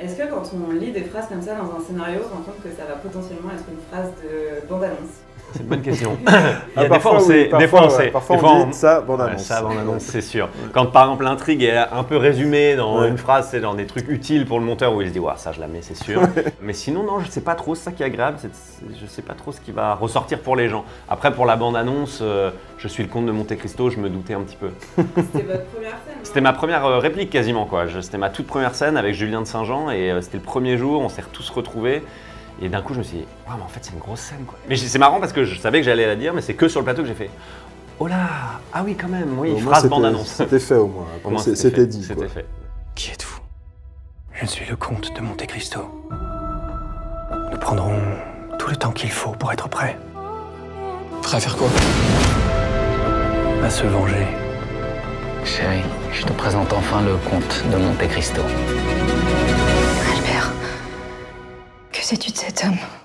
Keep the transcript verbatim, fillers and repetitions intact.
Est-ce que quand on lit des phrases comme ça dans un scénario, on se rend compte que ça va potentiellement être une phrase de bande-annonce? C'est une bonne question. Ah, des fois on sait, des fois on sait. Parfois des on fois, on dit ça, bande-annonce. Ouais, ça, bande-annonce, c'est sûr. Quand par exemple l'intrigue est un peu résumée dans ouais. une phrase, c'est dans des trucs utiles pour le monteur où il se dit ouais, ça je la mets, c'est sûr. Mais sinon non, je sais pas trop, c'est ça qui est agréable, c'est, je sais pas trop ce qui va ressortir pour les gens. Après pour la bande-annonce, euh, je suis le comte de Monte Cristo, je me doutais un petit peu. C'était votre première scène? C'était ma première euh, réplique quasiment quoi. Je, c'était ma toute première scène avec Julien de Saint-Jean et euh, c'était le premier jour, on s'est tous retrouvés. Et d'un coup, je me suis dit, ouais, mais en fait, c'est une grosse scène, quoi. Mais c'est marrant parce que je savais que j'allais la dire, mais c'est que sur le plateau que j'ai fait, oh là, ah oui, quand même, oui, phrase bande-annonce. C'était fait au moins, au moins c'était dit. C'était fait. Qui êtes-vous? Je suis le comte de Monte Cristo. Nous prendrons tout le temps qu'il faut pour être prêts. Prêt à faire quoi? À se venger. Chérie, je te présente enfin le comte de Monte Cristo. Albert, que sais-tu de cet homme?